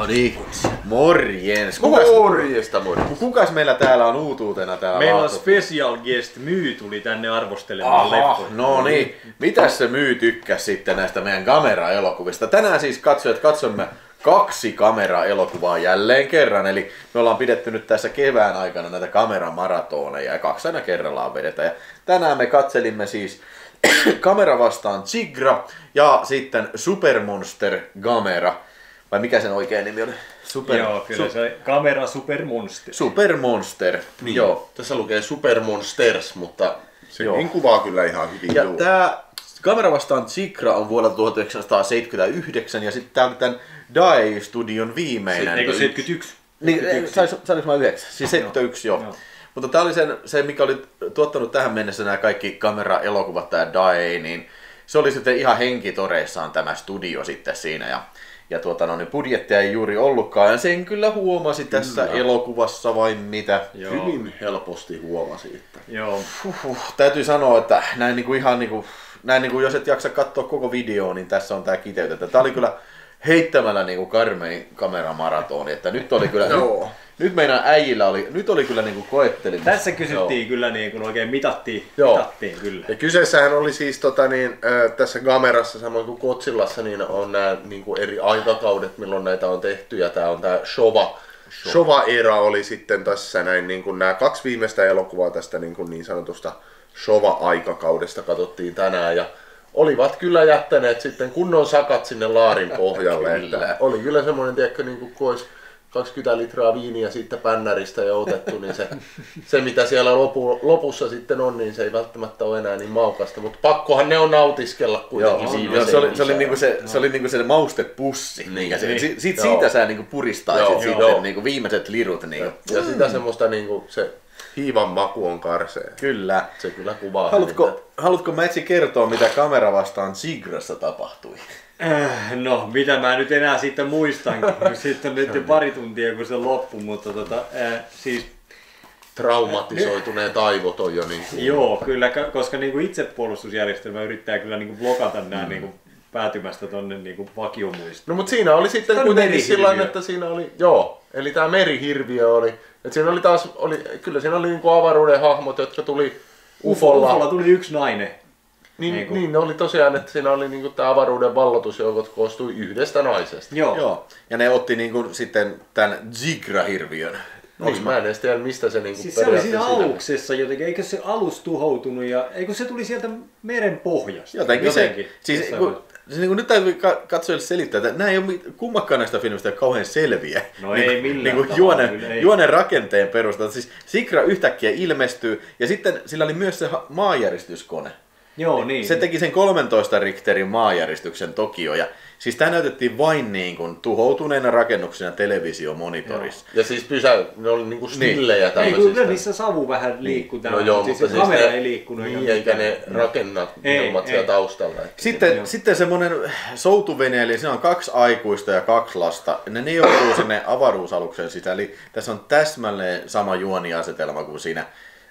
No niin, morjens. Morjesta, morjens. Kukas meillä täällä on uutuutena täällä? Meillä on special guest Myy tuli tänne arvostelemaan leffoja. No niin, mitäs se Myy tykkäs sitten näistä meidän kameraelokuvista? Tänään siis katsomme 2 kameraelokuvaa jälleen kerran, eli me ollaan pidetty nyt tässä kevään aikana näitä kameramaratoneja ja 2 aina kerrallaan vedetään. Ja tänään me katselimme siis Kamera vastaan Tigra ja sitten Supermonster Gamera. Vai mikä sen oikein nimi oli? Joo, kyllä se Kamera Supermonster. Supermonster, Niin. joo. Tässä lukee Supermonsters, mutta sekin kuvaa kyllä ihan hyvin. Ja tää Kamera vastaan Tigra on vuodelta 1979 ja sitten tää on tämän Dai-studion viimeinen. Eikö 71? Niin, saanko mä 9? Siis 71, joo. Mutta tää oli se, mikä oli tuottanut tähän mennessä nämä kaikki kameraelokuvat, tää Dai, niin se oli sitten ihan henkitoreissaan tämä studio sitten siinä. Ja niin budjettia ei juuri ollutkaan, ja sen kyllä huomasi tässä elokuvassa vai mitä. Joo. Hyvin helposti huomasi, että... Joo. Täytyy sanoa, että näin niinku ihan niinku, jos et jaksa katsoa koko videoa, niin tässä on tää kiteytettä. Tää oli kyllä heittämällä niinku karmein kameramaratoni, että nyt oli kyllä... Nyt meidän äijillä oli kyllä niinku koettelimassa. Tässä kysyttiin kyllä niin kuin oikein mitattiin kyllä. Ja kyseessähän oli siis tässä Gamerassa samoin kuin Godzillassa niin on nämä niinku eri aikakaudet, milloin näitä on tehty, ja tää on tää Showa-era oli sitten tässä näin, niin kuin nämä 2 viimeistä elokuvaa tästä niin sanotusta Showa-aikakaudesta katsottiin tänään, ja olivat kyllä jättäneet sitten kunnon sakat sinne laarin pohjalle. Että oli kyllä semmoinen, tiedätkö, niin kuin kun olisi 20 litraa viiniä siitä pännäristä ja otettu, niin se mitä siellä lopussa sitten on, niin se ei välttämättä ole enää niin maukasta, mutta pakkohan ne on nautiskella kuitenkin. Joo, se oli niinku se maustepussi, niin, siitä sä niinku puristaisit sitten niinku viimeiset lirut. Niinku. Ja sitä semmoista niinku se hiivan maku on karsea. Kyllä. Se kyllä kuvaa. Haluatko Mätsi kertoa, mitä Kamera vastaan Tigrassa tapahtui? No, mitä mä nyt enää siitä muistankin. Sitten on nyt jo pari tuntia, kun se loppui, mutta siis... Traumatisoituneet aivot on jo niin kuin... Joo, kyllä, koska niinku itsepuolustusjärjestelmä yrittää kyllä niinku blokata nämä niinku päätymästä tonne niinku vakiomuistoon. No, mutta siinä oli sitten kuitenkin sillain, että siinä oli... Joo, eli tää merihirviö oli... Että siinä oli taas... Kyllä siinä oli niinku avaruuden hahmot, jotka tuli UFOlla. UFOlla tuli yksi nainen. Niin ne oli tosiaan, että siinä oli niinku tää avaruuden vallotusjoukot koostui yhdestä naisesta. Joo. Ja ne otti niinku sitten tän Tigra-hirviön. Niin, mä en edes tiedä, mistä se niinku siis se oli siinä aluksessa jotenkin, eikö se alus tuhoutunut ja eikö se tuli sieltä meren pohjasta? Jotenkin. Siis niin nyt täytyy katsojille selittää, että nämä ei ole kummakaan näistä filmistä kauhean selviä. No ei millään juonen rakenteen perusteella. Siis Tigra yhtäkkiä ilmestyy ja sitten sillä oli myös se maanjäristyskone. Joo, niin. Se teki sen 13 Richterin maanjäristyksen Tokio ja siis tämä näytettiin vain niin kuin tuhoutuneena rakennuksena televisiomonitorissa. Ja siis ne oli niin kuin stillejä tämmöisistä. Ei, kyllä niissä savu vähän liikkui no joo, siis mutta kamera ei liikkunut. Niin, eikä ne rakennelmat siellä taustalla. Sitten semmoinen soutuvene, eli siinä on 2 aikuista ja 2 lasta. Ne joutuu sinne avaruusaluksen sisään, eli tässä on täsmälleen sama juoniasetelma kuin siinä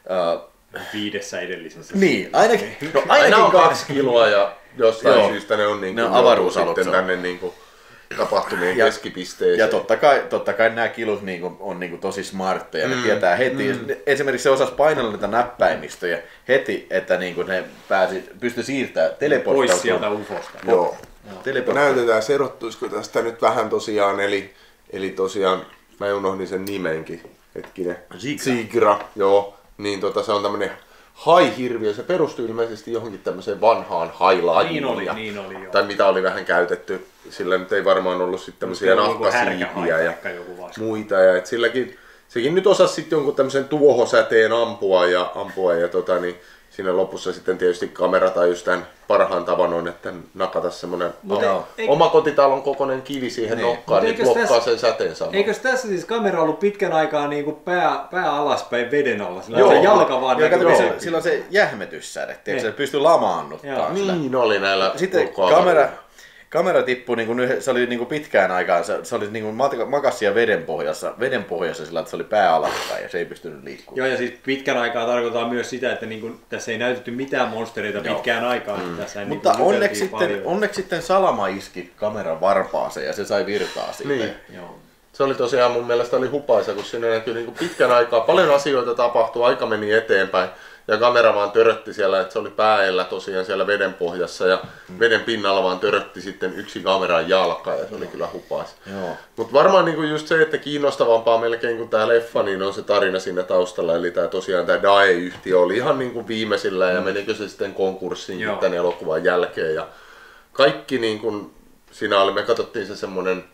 5 edellisessä. Niin, ainakin on 2 kiloa ja jostain syystä ne on niin kuin avaruusaluksen tänne niin kuin tapahtumien keskipisteeseen. Ja totta kai nämä kilut on niin kuin tosi smartteja, ne tietää heti. Esimerkiksi se osasi painella näitä näppäimistöjä heti, että niin kuin ne pystyi siirtämään teleporttautumaan. Pois sieltä UFOsta. Joo. Näytetään, erottuisiko tästä nyt vähän tosiaan, eli tosiaan, mä unohdin sen nimenkin, hetkinen. Tigra, joo. Niin se on tämmönen haihirviö, se perustui ilmeisesti johonkin tämmöiseen vanhaan hailajiin. Niin oli joo. Tai mitä oli vähän käytetty, sillä nyt ei varmaan ollut sitten tämmöisiä nahkasiipiä ja muita. Ja et sekin nyt osasi sitten jonkun tämmöisen tuohosäteen ampua ja niin siinä lopussa sitten tietysti kamera tajus tämän parhaan tavan on, että nakata semmoinen omakotitalon kokoinen kivi siihen nokkaan, niin blokkaa sen säteen samaan. Eikös tässä siis kamera ollut pitkän aikaa niin kuin pää alaspäin veden alla? Sillä jalka vaan sillä on se jähmetyssäde, se pystyy lamaannuttaa. Niin oli näillä sitten kamera tippui, niin kuin, se oli niin kuin pitkään aikaan, se oli niin kuin makasi siellä veden pohjassa sillä, että se oli pää alaspäin ja se ei pystynyt liikkumaan. Joo, ja siis pitkän aikaa tarkoittaa myös sitä, että niin kuin, tässä ei näytetty mitään monstereita pitkään aikaan. Tässä mutta niin onneksi sitten salama iski kameran varpaaseen ja se sai virtaa siitä. Niin. Joo. Se oli tosiaan mun mielestä oli hupaisa, kun siinä näkyi niin kuin pitkän aikaa, paljon asioita tapahtui, aika meni eteenpäin. Ja kamera vaan törötti siellä, että se oli päällä tosiaan siellä veden pohjassa ja veden pinnalla vaan törötti sitten yksi kameran jalka ja se oli kyllä hupaisa. Mutta varmaan niinku just se, että kiinnostavampaa melkein kuin tää leffa, niin on se tarina siinä taustalla. Eli tosiaan tää DAE-yhtiö oli ihan niinku viimeisillä ja menikö se sitten konkurssiin tämän elokuvan jälkeen. Ja kaikki niinku, siinä oli, me katsottiin se semmonen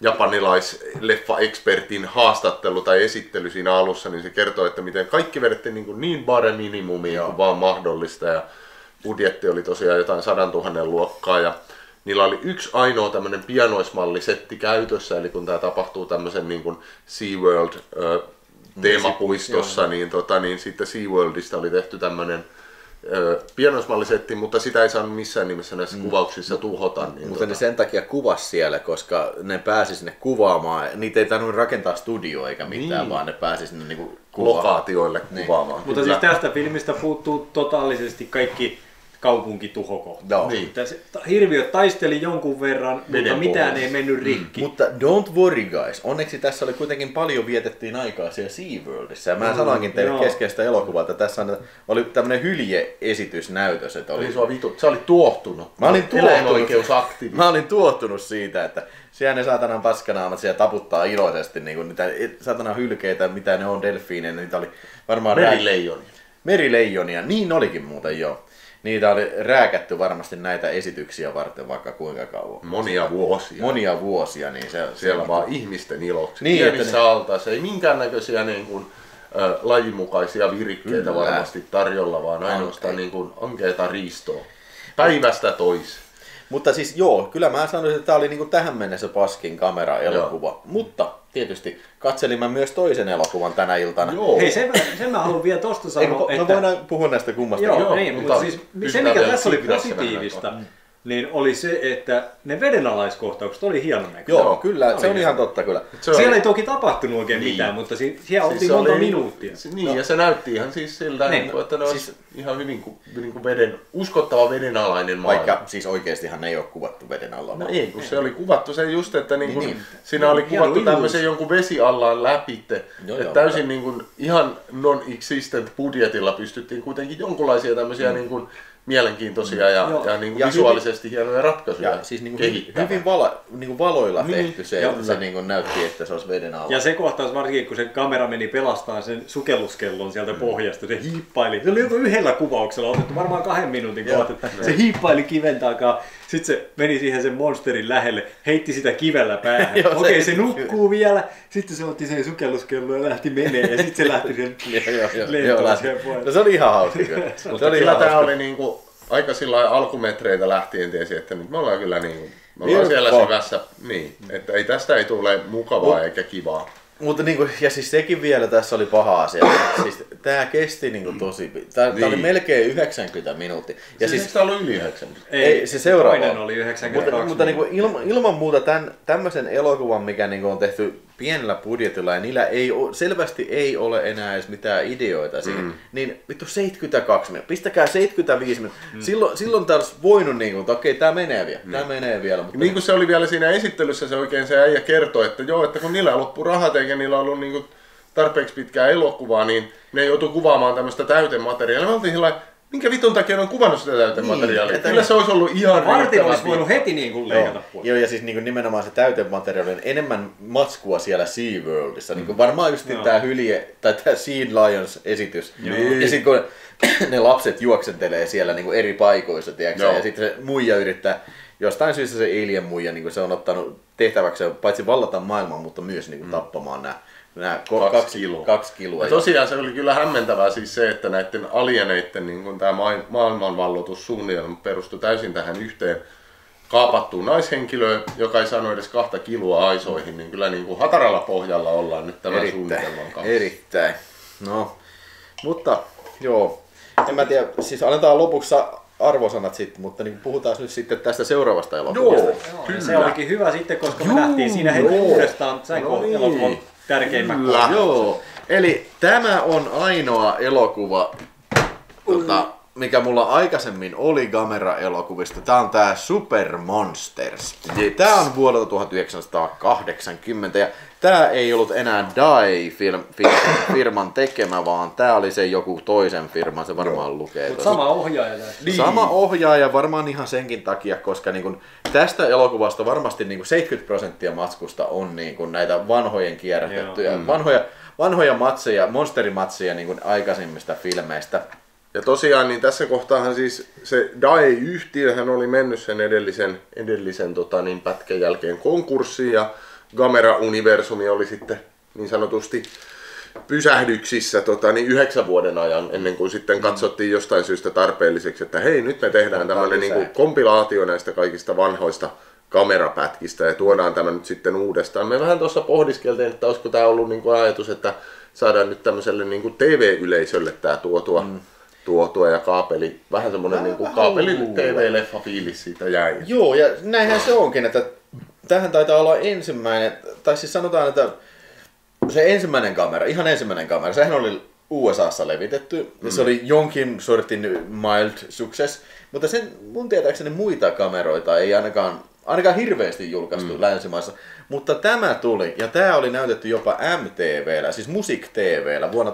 japanilais-leffa-ekspertin haastattelu tai esittely siinä alussa, niin se kertoo, että miten kaikki vedettiin niin bare minimumiin kuin vaan mahdollista. Ja budjetti oli tosiaan jotain 100 000 luokkaa. Ja niillä oli yksi ainoa tämmöinen pianoismallisetti käytössä, eli kun tämä tapahtuu tämmöisen niin kuin SeaWorld teemapuistossa, niin sitten SeaWorldista oli tehty tämmöinen pianoismallisetti, mutta sitä ei saanut missään nimessä näissä kuvauksissa tuhota. Niin mutta ne sen takia kuvasi siellä, koska ne pääsi sinne kuvaamaan. Niitä ei tarvinnut rakentaa studio eikä mitään, vaan ne pääsi sinne niinku lokaatioille kuvaamaan. Mutta siis tästä filmistä puuttuu totaalisesti kaikki kaupunkituhokohta. No. Niin. Hirviöt taisteli jonkun verran, mutta mitään ei mennyt rikki. Mutta don't worry guys, onneksi tässä oli kuitenkin paljon vietettiin aikaa siellä SeaWorldissa. Ja mä sanoinkin teille keskeistä elokuvaa, että tässä oli tämmönen hylje-esitysnäytös. Että oli... Sä olit tuohtunut. Mä olin tuohtunut siitä, että siellä ne saatanan paskanaamat siellä taputtaa iloisesti niin niitä saatanan hylkeitä, mitä ne on, delfiineja, niitä oli varmaan merileijonia, niin olikin muuten joo. Niitä oli rääkätty varmasti näitä esityksiä varten vaikka kuinka kauan. Monia vuosia, niin siellä vaan ihmisten iloksi. Niin, pienissä altaissa, ei minkäännäköisiä niin kuin, lajimukaisia virikkeitä varmasti tarjolla, vaan ainoastaan niin kuin ankeeta riistoa. Päivästä toiseen. Mutta siis kyllä mä sanoisin, että tämä oli niin kuin tähän mennessä paskin kamera-elokuva. Mutta tietysti katselin mä myös toisen elokuvan tänä iltana. Hei, sen mä haluan vielä tosta sanoa, että... Me voidaan puhua näistä kummasta. Mutta siis se mikä tässä oli positiivista, niin oli se, että ne vedenalaiskohtaukset oli hienon näköisiä. Joo, kyllä, se on ihan totta kyllä. Siellä ei toki tapahtunut oikein mitään, mutta siellä oltiin monta minuuttia. Ja se näytti ihan siis siltä, että ne olisi ihan hyvin uskottava vedenalainen maailma. Vaikka siis oikeastihan ne ei ole kuvattu veden alla. No ei, kun se oli kuvattu se just, että siinä oli kuvattu tämmöisen jonkun vesiallaan läpitte. Että täysin ihan non-existent budjetilla pystyttiin kuitenkin jonkunlaisia tämmöisiä mielenkiintoisia ja niin kuin visuaalisesti hienoja ratkaisuja ja siis niin hyvin valoilla tehty se, että se niin näytti, että se olisi veden alla. Ja se kohtaus varsinkin, kun se kamera meni pelastaa sen sukelluskellon sieltä pohjasta, se hiippaili. Se oli joku yhdellä kuvauksella otettu varmaan 2 minuutin kohta. Se hiippaili kiven takaa, sitten se meni siihen sen monsterin lähelle, heitti sitä kivellä päähän. Okei, se nukkuu vielä, sitten se otti sen sukelluskellon ja lähti menee ja sitten se lähti sen lentoon siihen pois. No se oli ihan hauska. Kyllä tämä oli niinku aika sillä alkumetreitä lähtien tiesi, että nyt me ollaan kyllä me ollaan siellä syvässä, että tästä ei tule mukavaa eikä kivaa. Mutta ja siis sekin vielä tässä oli paha asia. Siis tää kesti tosi tää oli melkein 90 minuuttia. Ja siis tää oli yli 90. Ei, se seuraava oli 92. Mutta ilman muuta tämmöisen elokuvan, mikä on tehty pienellä budjetilla ja niillä selvästi ei ole enää edes mitään ideoita siihen. Niin vittu 72 minuuttia. Pistäkää 75 minuuttia. Silloin tää olisi voinut että okei, tää menee vielä. Tää menee vielä. Mutta niin kuin se oli vielä siinä esittelyssä se äijä kertoi, että että kun niillä loppui rahat eikä niillä ollut tarpeeksi pitkää elokuvaa, niin ne joutui kuvaamaan tämmöistä täytemateriaalia. Mä oltiin sellainen, minkä vitun takia on kuvannut sitä täytemateriaalia? Kyllä se olisi ollut ihan vartin olisi voinut heti leikata pois. Joo, ja siis nimenomaan se täytemateriaali on enemmän matskua siellä SeaWorldissa. Varmaan just tämä hylje, tai tämä Sea Lions esitys. Ja sitten kun ne lapset juoksentelee siellä eri paikoissa, ja sitten se muija yrittää, jostain syystä se alien muija, se on ottanut tehtäväksi paitsi vallata maailman, mutta myös tappamaan nämä 2 kiloa. Ja tosiaan se oli kyllä hämmentävää siis se, että näiden alieneiden tämä maailmanvalloitussuunnitelma perustui täysin tähän yhteen kaapattuun naishenkilöön, joka ei saanut edes 2 kiloa aisoihin, niin kyllä hataralla pohjalla ollaan nyt tämän suunnitelman kanssa. Erittäin. No, mutta joo, en mä tiedä, siis aletaan lopuksi arvosanat sitten, mutta niin puhutaan nyt sitten tästä seuraavasta elokuvasta. Joo, se olikin hyvä sitten, koska me nähtiin siinä heti uudestaan elokuvan tärkeimmät kohdat. Joo, eli tämä on ainoa elokuva, mikä mulla aikaisemmin oli Gamera-elokuvista. Tää on tää Super Monsters. Tää on vuodelta 1980 ja tää ei ollut enää Dai-firman tekemä, vaan tää oli se joku toisen firman, se varmaan lukee. Sama ohjaaja. Sama ohjaaja varmaan ihan senkin takia, koska niin kun tästä elokuvasta varmasti niin kun 70% matskusta on niin kun näitä vanhojen kierrätettyjä, vanhoja matseja, monsterimatseja niin kun aikaisemmista filmeistä. Ja tosiaan niin tässä kohtaahan siis se Dai-yhtiöhän oli mennyt sen edellisen pätkän jälkeen konkurssiin ja Gamera-universumi oli sitten niin sanotusti pysähdyksissä 9 vuoden ajan ennen kuin sitten katsottiin jostain syystä tarpeelliseksi, että hei nyt me tehdään tämmöinen niin kuin kompilaatio näistä kaikista vanhoista kamerapätkistä ja tuodaan tämä nyt sitten uudestaan. Me vähän tuossa pohdiskeltiin, että olisiko tämä ollut niin kuin ajatus, että saadaan nyt tämmöiselle niin kuin TV-yleisölle tämä tuotua ja kaapeli, vähän semmoinen niin kuin kaapeli TV-leffa fiilis siitä jäi. Joo, ja näinhän se onkin, että tähän taitaa olla ensimmäinen, tai siis sanotaan, että se ihan ensimmäinen kamera, sehän oli USAssa levitetty, ja se oli jonkin sortin mild success, mutta sen mun tietääkseni muita kameroita ei ainakaan hirveästi julkaistu länsimaissa, mutta tämä tuli, ja tämä oli näytetty jopa MTV:llä, siis Music TV:llä vuonna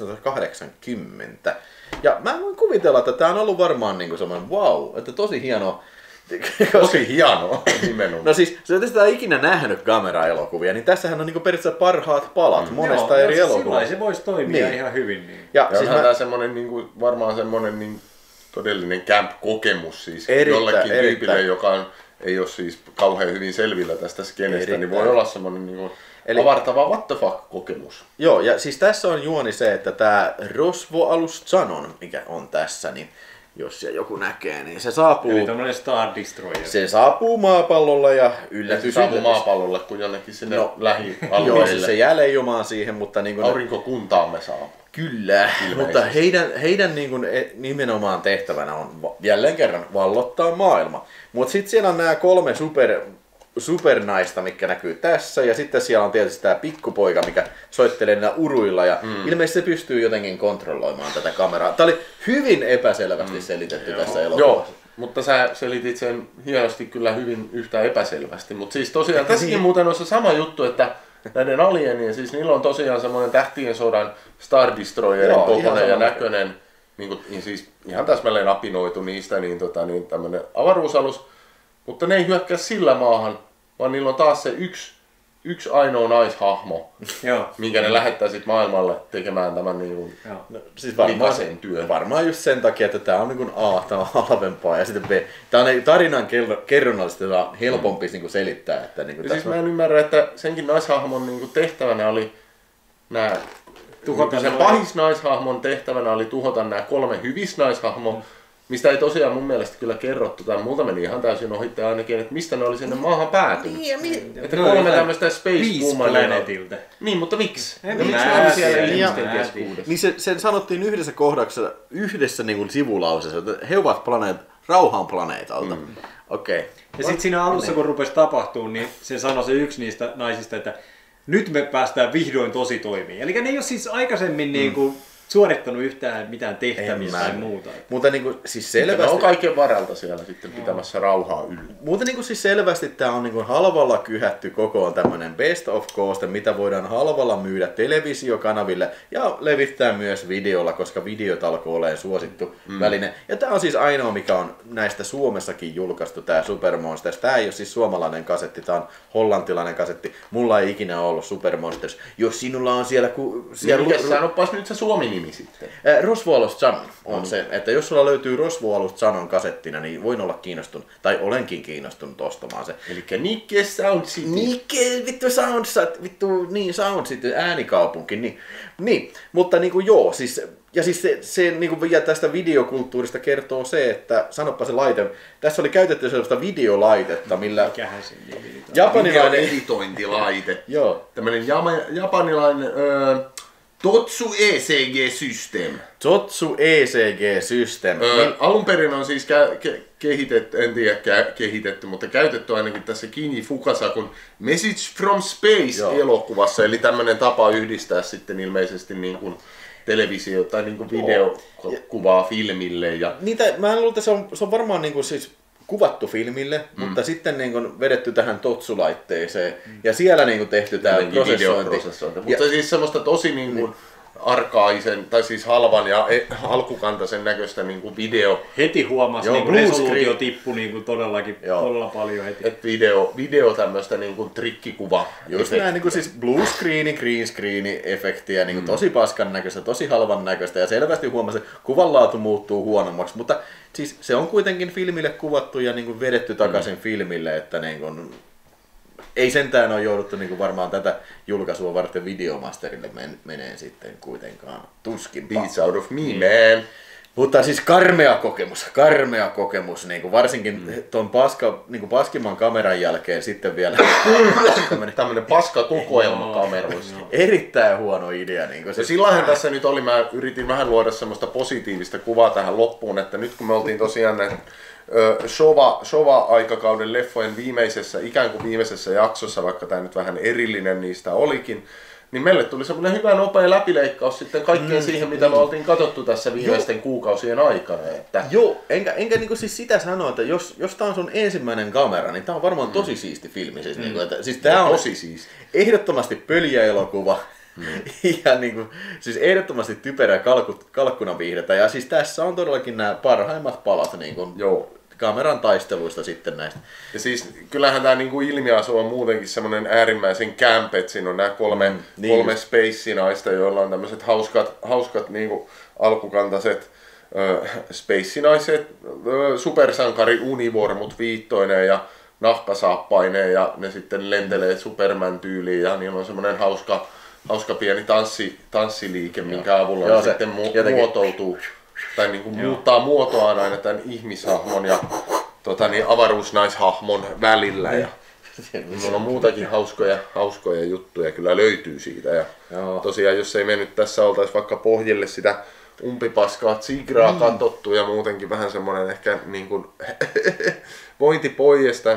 1980. Ja mä voin kuvitella, että tämä on ollut varmaan niin kuin semmoinen wow, että tosi hienoa. Tosi hienoa nimenomaan. No siis, jos et ikinä nähnyt kamera-elokuvia, niin tässähän on niin kuin periaatteessa parhaat palat monesta eri elokuvasta. Se voisi toimia ihan hyvin. Niin. Ja siis tämä semmoinen niin kuin, varmaan semmoinen niin todellinen camp-kokemus siis jollekin tyypille, joka ei ole siis kauhean hyvin selvillä tästä skenestä, niin voi olla semmoinen niin kuin avartava what the fuck-kokemus. Joo, ja siis tässä on juoni se, että tämä Rosvo-alus Zanon, mikä on tässä, niin jos se joku näkee, niin se saapuu... Eli tämmöinen Star Destroyer. Se saapuu maapallolla ja yllätys. Se saapuu maapallolle, kun jonnekin sinne lähialueille. Joo, siis se jää leijumaan siihen, mutta... Niin kuin aurinkokuntaamme saapuu. Kyllä, mutta heidän niin kuin nimenomaan tehtävänä on jälleen kerran vallottaa maailma. Mutta sitten siellä on nämä 3 supernaista, mikä näkyy tässä, ja sitten siellä on tietysti tämä pikkupoika, mikä soittelee näillä uruilla, ja ilmeisesti se pystyy jotenkin kontrolloimaan tätä kameraa. Tämä oli hyvin epäselvästi selitetty tässä elokuvassa. Joo, mutta sä selitit sen hienosti kyllä hyvin yhtä epäselvästi, mutta siis tosiaan tässäkin muuten on se sama juttu, että näiden alienien, siis niillä on tosiaan semmoinen tähtien sodan Star Destroyerin kokoinen ja näköinen, niin siis ihan täsmälleen apinoitu niistä, niin tämmöinen avaruusalus. Mutta ne ei hyökkää sillä maahan, vaan niillä on taas se yksi ainoa naishahmo, minkä ne lähettää sitten maailmalle tekemään tämän niin siis likaisen työn. Varmaan just sen takia, että tämä on niin A, tämä on halvempaa ja sitten B. Tämä on tarinan kerronnallisesti helpompi niin selittää. Että, niin siis mä en ymmärrä, että senkin naishahmon niin tehtävänä oli sen pahisnaishahmon tehtävänä oli tuhota nämä 3 hyvisnaishahmoa. Mistä ei tosiaan mun mielestä kyllä kerrottu, tai multa meni ihan täysin ohitte ainakin, että mistä ne oli sinne maahan päätynyt. Että 3 tämmöistä Space Womanetilta. Niin, mutta miksi? Miksi ne oli siellä ihmisten keskuudessa? Niin se sanottiin yhdessä kohdassa, yhdessä niin kuin sivulausessa, että he ovat rauhan planeetalta. Okei. Ja sitten siinä alussa, kun rupesi tapahtumaan, niin se sanoi se yksi niistä naisista, että nyt me päästään vihdoin tosi toimiin. Eli ne ei ole siis aikaisemmin niin kuin suorittanut yhtään mitään tehtäviä tai muuta. Mutta niin kuin, siis selvästi... on kaiken varalta siellä sitten pitämässä rauhaa yllä. Mutta niin kuin, siis selvästi tämä on niin kuin halvalla kyhätty kokoon tämmöinen best of cost, mitä voidaan halvalla myydä televisiokanaville ja levittää myös videolla, koska videot alkoi olemaan suosittu väline. Ja tämä on siis ainoa, mikä on näistä Suomessakin julkaistu, tämä Super Monsters. Tämä ei ole siis suomalainen kasetti, tämä on hollantilainen kasetti. Mulla ei ikinä ollut Super Monsters. Jos sinulla on siellä... Sanopas nyt se Suomi-nimi sitten. Rosvo-alus Zanon on se, että jos sulla löytyy Rosvo-alus Zanon kasettina, niin voin olla kiinnostunut, tai olenkin kiinnostunut ostamaan se. Elikkä Nikke Sound City. Nikke, Sound City, äänikaupunki, niin. Mutta niinku joo, siis... Ja siis se niinku, ja tästä videokulttuurista kertoo se, että sanoppa se laite, tässä oli käytetty sellaista videolaitetta, millä japanilainen editointilaite. Joo. Tämmöinen japanilainen Totsu ECG System. Totsu ECG System. Alun perin on siis kehitetty, en tiedä kehitetty, mutta käytetty ainakin tässä Kinji Fukasakun Message from Space-elokuvassa, eli tämmöinen tapa yhdistää sitten ilmeisesti niin kuin televisio- tai niin kuin videokuvaa filmille. Ja... Mä luulen, että se on varmaan niin kuin siis kuvattu filmille, mutta sitten niin kuin vedetty tähän Totsu-laitteeseen ja siellä niin kuin tehty tämä prosessointi. Mutta siis semmoista tosi niin kuin arkaisen, tai siis halvan ja alkukantaisen näköistä niin kuin video. Heti huomasi, niin resoluutio tippui niin kuin todellakin todella paljon heti. Et video tämmöistä niin kuin trikkikuva. Just näin niin kuin siis blue screeni, green screeni efektiä, niin kuin tosi paskan näköistä, tosi halvan näköistä ja selvästi huomasi, että kuvanlaatu muuttuu huonommaksi, mutta siis se on kuitenkin filmille kuvattu ja niin kuin vedetty takaisin filmille, että niin kuin, ei sentään ole jouduttu niin kuin varmaan tätä julkaisua varten Videomasterille meneen sitten kuitenkaan tuskinpa. Beats out of me, man. Mutta siis karmea kokemus niin kuin varsinkin tuon niin paskimman kameran jälkeen sitten vielä tämmöinen paska kokoelma kameroista. Erittäin huono idea. Niin kuin se silloinhan tässä nyt oli, mä yritin vähän luoda semmoista positiivista kuvaa tähän loppuun, että nyt kun me oltiin tosiaan näin Showa-aikakauden leffojen ikään kuin viimeisessä jaksossa, vaikka tämä nyt vähän erillinen niistä olikin, niin meille tuli semmoinen hyvä nopea läpileikkaus sitten kaikkeen siihen, mitä me oltiin katsottu tässä viimeisten kuukausien aikana. Että... Joo, enkä niinku siis sitä sanoa, että jos tää on sun ensimmäinen kamera, niin tää on varmaan tosi siisti filmi. Siis, niinku, että, siis tää on tosi siisti. Ehdottomasti pöljä elokuva. Ja niinku, siis ehdottomasti typerä kalkkunaviihdettä. Ja siis tässä on todellakin nämä parhaimmat palat niinku, kameran taisteluista sitten näistä. Ja siis kyllähän tämä niinku ilmiasu on muutenkin semmoinen äärimmäisen camp, että siinä on nämä kolme Space-naista, joilla on tämmöiset hauskat niinku alkukantaiset Space-naiset, supersankari univormut viittoineen ja nahkasaappaineen ja ne sitten lentelee Superman-tyyliin ja niillä on semmoinen hauska pieni tanssiliike, minkä avulla ne sitten muotoutuu tai niin kuin muuttaa muotoaan aina tämän ihmishahmon ja avaruusnaishahmon välillä. Ja on muutakin hauskoja juttuja kyllä löytyy siitä. Ja tosiaan, jos ei me nyt tässä oltaisi vaikka pohjille sitä umpipaskaa Zigraa katsottu ja muutenkin vähän semmoinen ehkä niin kuin vointipoijesta,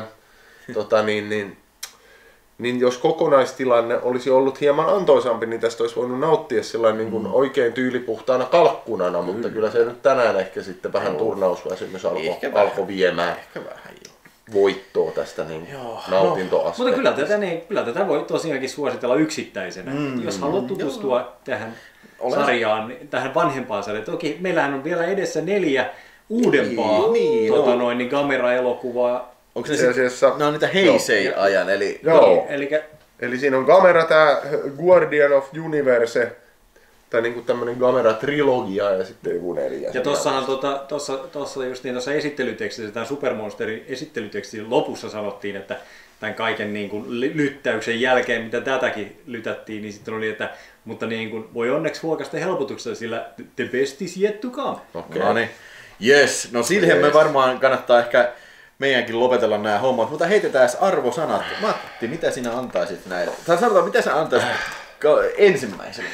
niin jos kokonaistilanne olisi ollut hieman antoisampi, niin tästä olisi voinut nauttia sellainen niin kuin oikein tyylipuhtaana kalkkunana, mutta kyllä se nyt tänään ehkä sitten vähän turnausväsymys alkoi viemään voittoa tästä niin nautintoasteesta. Mutta kyllä tätä voi tosiaankin suositella yksittäisenä. Jos haluat tutustua tähän sarjaan, tähän vanhempaan sarjaan. Toki meillähän on vielä edessä 4 uudempaa kameraelokuvaa. Onko ne ne on niitä Heisei-ajan, eli... Eli siinä on kamera, tää Guardian of Universe, tai niinku tämmönen kamera-trilogia ja sitten joku 4. Ja tossahan tuossa just niin tuossa esittelytekstissä, tämän Supermonsterin esittelytekstin lopussa sanottiin, että tämän kaiken niin kuin lyttäyksen jälkeen, mitä tätäkin lytättiin, niin sitten oli, että mutta niin kuin voi onneksi huokaista helpotuksesta, sillä the best is yet to come. Okay. No niin. Yes, no siihen me varmaan kannattaa ehkä meidänkin lopetella nämä hommat, mutta heitetään arvosanat. Matti, mitä sinä antaisit näille? Tai sanotaan, mitä sä antaisit ensimmäiselle?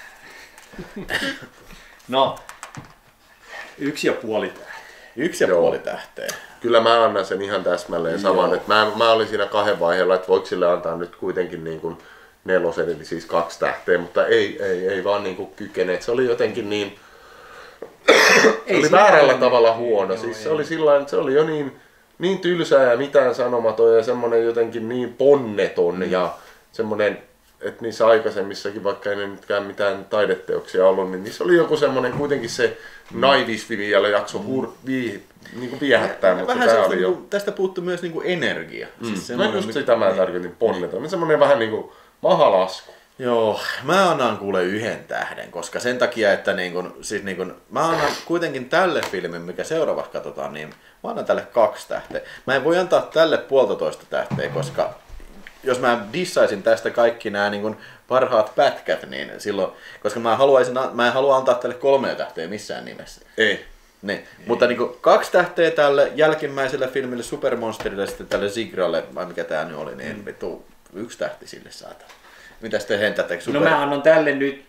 No, 1,5 tähteä. 1,5 tähteä. Kyllä mä annan sen ihan täsmälleen saman. Että mä olin siinä 2 vaiheella, että voiko sille antaa nyt kuitenkin niin kuin 4, eli siis 2 tähteä, mutta ei vaan niin kuin kykene. Se oli jotenkin niin... se oli väärällä tavalla huono. Siis se oli sillain, se oli jo niin tylsää ja mitään sanomaton ja semmoinen jotenkin niin ponneton ja semmoinen, että niissä aikaisemmissakin, vaikka ei ne nytkään mitään taideteoksia ollut, niin niissä oli joku semmoinen kuitenkin se naivismi vielä jakso niin viehättää, mutta tämä oli jo... Tästä puuttuu myös niin kuin energia. Siis no just sitä mä tarkoitin ponneton, semmoinen vähän niin kuin mahalasku. Joo, mä annan kuule 1 tähden, koska sen takia, että mä annan kuitenkin tälle filmin, mikä seuraavaksi katsotaan, niin mä annan tälle 2 tähteä. Mä en voi antaa tälle 1,5 tähteä, koska jos mä dissaisin tästä kaikki nämä niin parhaat pätkät, niin silloin, koska mä en halua antaa tälle 3 tähteä missään nimessä. Ei. Niin. Mutta niin 2 tähteä tälle jälkimmäiselle filmille Supermonsterille, sitten tälle Zigralle, vai mikä tää nyt oli, niin 1 tähti sille saatana. Mitäs te hentätte? No mä annan tälle nyt, siis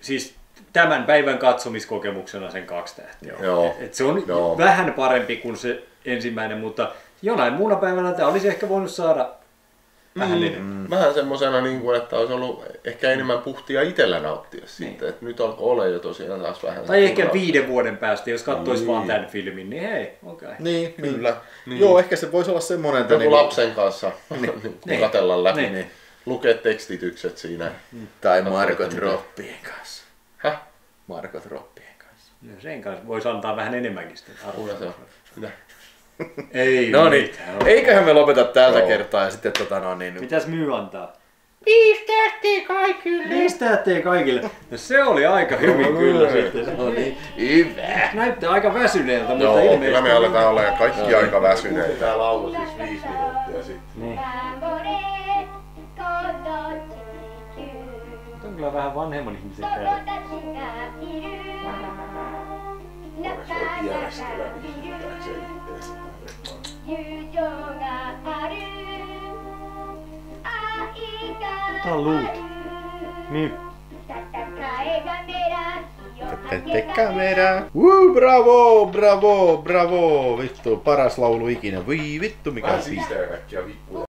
tämän päivän katsomiskokemuksena sen 2 tähteä. Joo. Et se on Joo. vähän parempi kuin se ensimmäinen, mutta jonain muuna päivänä tämä olisi ehkä voinut saada vähän enemmän. Vähän semmosena, niin kuin, että olisi ollut ehkä enemmän puhtia itsellä nauttia siitä. Että nyt alkoi olla jo tosiaan taas vähän. Tai ehkä 5 vuoden päästä, jos katsoisi vaan tämän filmin, niin hei, okei. Niin, Kyllä. niin. Joo, ehkä se voisi olla semmoinen, että Joku lapsen kanssa katella läpi, Niin. lukea tekstitykset siinä. Tai Margot Robbien kanssa. Häh? Margot Robbien kanssa. No sen kanssa voisi antaa vähän enemmänkin sitten Kuinka se on? Mitä? Ei No niin, mitään. eiköhän me lopeta tältä Joo. kertaa ja sitten niin... Mitäs myy antaa? 5 tähteä kaikille! 5 tähteä kaikille. No se oli aika hyvin kyllä sitten. Se No niin, hyvä. näyttää aika väsyneeltä, mutta Joo, ilmeisesti... kyllä me aletaan olla kaikki aika väsyneitä. Tää laulu siis 5 minuuttia sitten. Niin. Nyt on kyllä vähän vanhemman ihmisen käydä. Tää on luut. Niin. Kamera. Bravo, bravo, bravo. Vittu, paras laulu ikinä. Vittu, mikä Vähän siisti. siistejä kaikkia vippuja.